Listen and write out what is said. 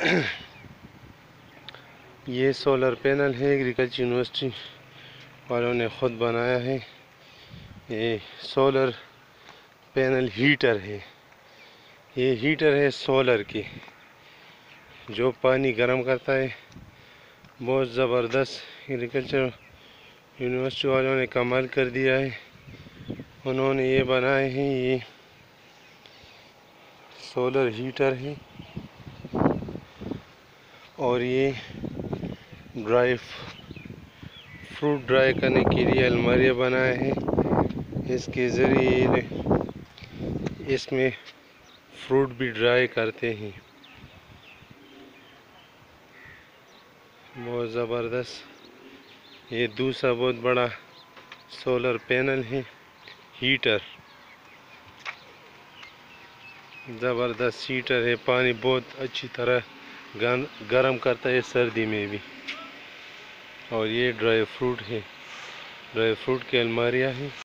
ये solar panel है, agriculture university वालों ने ख़ुद बनाया है। ये सोलर पैनल हीटर है। ये हीटर है सोलर की, जो पानी गर्म करता है। बहुत ज़बरदस्त एग्रीकल्चर यूनिवर्सिटी वालों ने कमाल कर दिया है। उन्होंने ये बनाए हैं, ये सोलर हीटर है। और ये फ्रूट ड्राई करने के लिए अलमारियाँ बनाए हैं। इसके ज़रिए इसमें फ्रूट भी ड्राई करते हैं। बहुत ज़बरदस्त। ये दूसरा बहुत बड़ा सोलर पैनल है, हीटर। ज़बरदस्त हीटर है, पानी बहुत अच्छी तरह गर्म करता है सर्दी में भी। और ये ड्राई फ्रूट है, ड्राई फ्रूट की अलमारियाँ हैं।